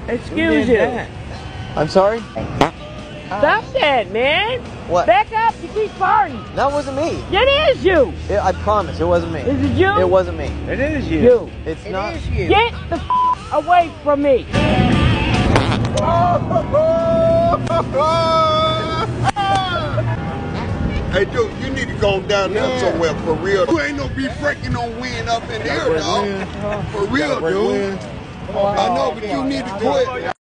Excuse you. I'm sorry? Stop that, man. What? Back up, you keep farting. That wasn't me. It is you. I promise, it wasn't me. Is it you? It wasn't me. It is you. You. It's not. It is you. Get the away from me. Hey, dude, you need to go down there somewhere for real. You ain't no be breaking no wind up in there, dog. For real, dude. I know, but you need to quit.